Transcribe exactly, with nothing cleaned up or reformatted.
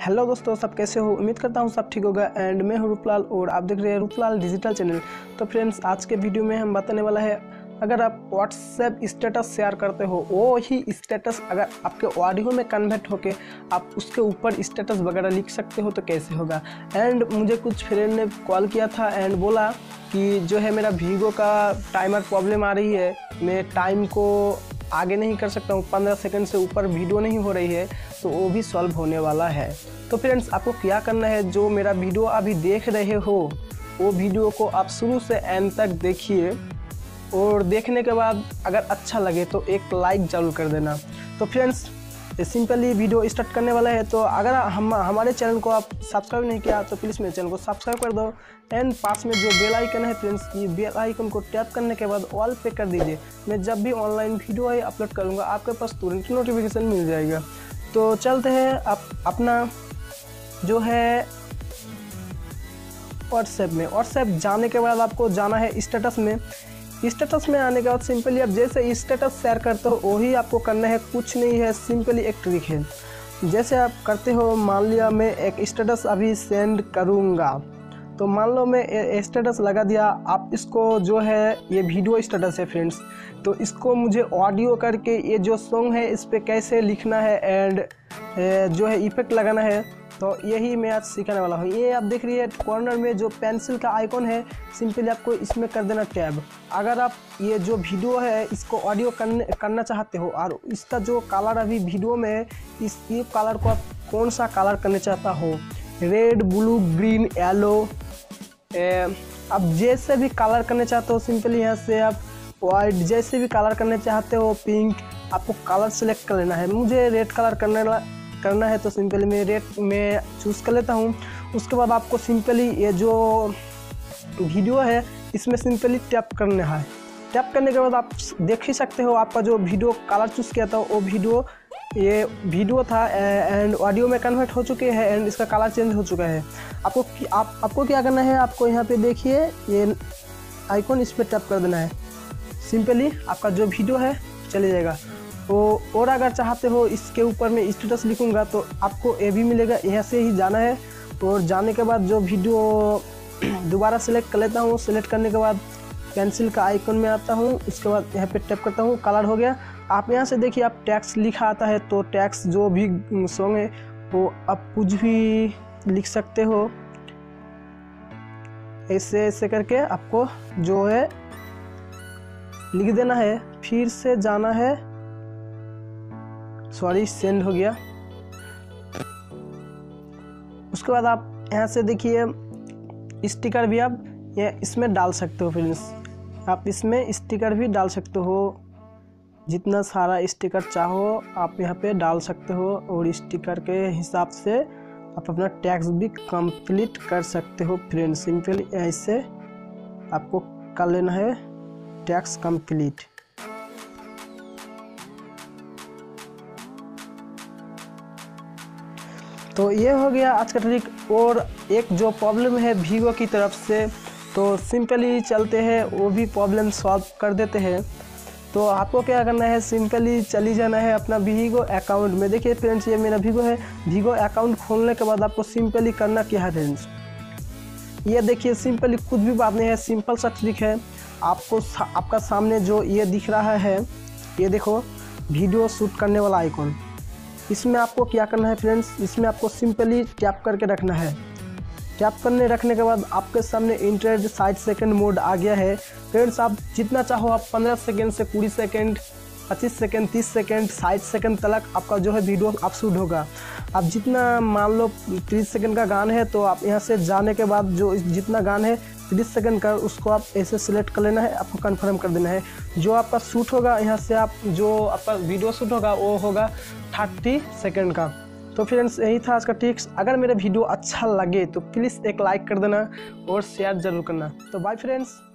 Hello दोस्तों, सब कैसे हो। उम्मीद करता हूँ सब ठीक होगा। एंड मैं हूँ रूपलाल और आप देख रहे हैं रूपलाल डिजिटल चैनल। तो फ्रेंड्स, आज के वीडियो में हम बताने वाला है, अगर आप व्हाट्सएप स्टेटस शेयर करते हो, वो ही स्टेटस अगर आपके ऑडियो में कन्वर्ट होके आप उसके ऊपर स्टेटस वगैरह लिख सकते हो तो कैसे होगा। एंड मुझे कुछ फ्रेंड ने कॉल किया था एंड बोला कि जो है मेरा वीगो का टाइमर प्रॉब्लम आ रही है, मैं टाइम को आगे नहीं कर सकता हूँ, पंद्रह सेकंड से ऊपर वीडियो नहीं हो रही है, तो वो भी सॉल्व होने वाला है। तो फ्रेंड्स, आपको क्या करना है, जो मेरा वीडियो अभी देख रहे हो वो वीडियो को आप शुरू से एंड तक देखिए और देखने के बाद अगर अच्छा लगे तो एक लाइक ज़रूर कर देना। तो फ्रेंड्स, सिंपली वीडियो स्टार्ट करने वाला है। तो अगर हम हमारे चैनल को आप सब्सक्राइब नहीं किया तो प्लीज़ मेरे चैनल को सब्सक्राइब कर दो। एंड पास में जो बेल आइकन है फ्रेंड्स, ये बेल आइकन को टैप करने के बाद ऑल पे कर दीजिए। मैं जब भी ऑनलाइन वीडियो है अपलोड करूँगा आपके पास तुरंत नोटिफिकेशन मिल जाएगा। तो चलते हैं, आप अपना जो है व्हाट्सएप में व्हाट्सएप जाने के बाद आपको जाना है स्टेटस में। स्टेटस में आने के बाद सिंपली आप जैसे स्टेटस शेयर करते हो वही आपको करना है, कुछ नहीं है, सिंपली एक ट्रिक है। जैसे आप करते हो, मान लिया मैं एक स्टेटस अभी सेंड करूँगा, तो मान लो मैं स्टेटस लगा दिया। आप इसको जो है, ये वीडियो स्टेटस है फ्रेंड्स, तो इसको मुझे ऑडियो करके ये जो सॉन्ग है इस पर कैसे लिखना है एंड जो है इफेक्ट लगाना है, तो यही मैं आज सिखाने वाला हूँ। ये आप देख रही है कॉर्नर में जो पेंसिल का आइकॉन है, सिंपली आपको इसमें कर देना टैब। अगर आप ये जो वीडियो है इसको ऑडियो करने करना चाहते हो और इसका जो कलर अभी वीडियो में है, इस ये कलर को आप कौन सा कलर करना चाहता हो, रेड, ब्लू, ग्रीन, येलो, आप जैसे भी कलर करना चाहते हो, सिंपली यहाँ से आप वाइट जैसे भी कलर करना चाहते हो, पिंक, आपको कलर सेलेक्ट कर लेना है। मुझे रेड कलर करने करना है तो सिंपली मैं रेड में चूज़ कर लेता हूँ। उसके बाद आपको सिंपली ये जो वीडियो है इसमें सिंपली टैप करना है। टैप करने के बाद आप देख ही सकते हो आपका जो वीडियो कलर चूज़ किया था वो वीडियो ये वीडियो था एंड ऑडियो में कन्वर्ट हो चुके हैं एंड इसका कलर चेंज हो चुका है। आपको आप, आपको क्या करना है, आपको यहाँ पे देखिए ये आइकॉन, इस पर टैप कर देना है। सिंपली आपका जो वीडियो है चले जाएगा। तो और अगर चाहते हो इसके ऊपर मैं स्टेटस लिखूँगा तो आपको ये भी मिलेगा, यहाँ से ही जाना है। और जाने के बाद जो वीडियो दोबारा सेलेक्ट कर लेता हूँ। सेलेक्ट करने के बाद पेंसिल का आइकन में आता हूँ, उसके बाद यहाँ पे टैप करता हूँ, कलर हो गया। आप यहाँ से देखिए आप टैक्स लिखा आता है, तो टैक्स जो भी सॉन्ग है वो आप कुछ भी लिख सकते हो। ऐसे ऐसे करके आपको जो है लिख देना है। फिर से जाना है, सॉरी सेंड हो गया। उसके बाद आप यहाँ से देखिए स्टिकर भी आप ये इसमें डाल सकते हो फ्रेंड्स। आप इसमें स्टिकर भी डाल सकते हो, जितना सारा स्टिकर चाहो आप यहाँ पे डाल सकते हो और स्टिकर के हिसाब से आप अपना टैक्स भी कंप्लीट कर सकते हो फ्रेंड्स। सिंपली ऐसे आपको कर लेना है टैक्स कंप्लीट। तो ये हो गया आज का ट्रिक। और एक जो प्रॉब्लम है वीगो की तरफ से, तो सिंपली चलते हैं वो भी प्रॉब्लम सॉल्व कर देते हैं। तो आपको क्या करना है, सिंपली चली जाना है अपना वीगो अकाउंट में। देखिए फ्रेंड्स, ये मेरा वीगो है। वीगो अकाउंट खोलने के बाद आपको सिंपली करना क्या है फ्रेंड्स, ये देखिए सिंपली कुछ भी बात नहीं है, सिंपल सा ट्रिक है। आपको आपका सामने जो ये दिख रहा है, ये देखो वीडियो शूट करने वाला आइकॉन, इसमें आपको क्या करना है फ्रेंड्स, इसमें आपको सिंपली टैप करके रखना है। टैप करने रखने के बाद आपके सामने इंटरनेट साठ सेकंड मोड आ गया है फ्रेंड्स। आप जितना चाहो आप पंद्रह सेकंड से बीस सेकंड, पच्चीस सेकंड, तीस सेकंड, साठ सेकंड तक आपका जो है वीडियो आप शूट होगा। आप जितना मान लो तीस सेकंड का गान है, तो आप यहाँ से जाने के बाद जो जितना गान है तीस सेकंड का, उसको आप ऐसे सिलेक्ट कर लेना है, आपको कंफर्म कर देना है। जो आपका शूट होगा यहाँ से आप जो आपका वीडियो शूट होगा वो होगा तीस सेकंड का। तो फ्रेंड्स, यही था आज का टिप्स। अगर मेरा वीडियो अच्छा लगे तो प्लीज़ एक लाइक कर देना और शेयर ज़रूर करना। तो बाय फ्रेंड्स।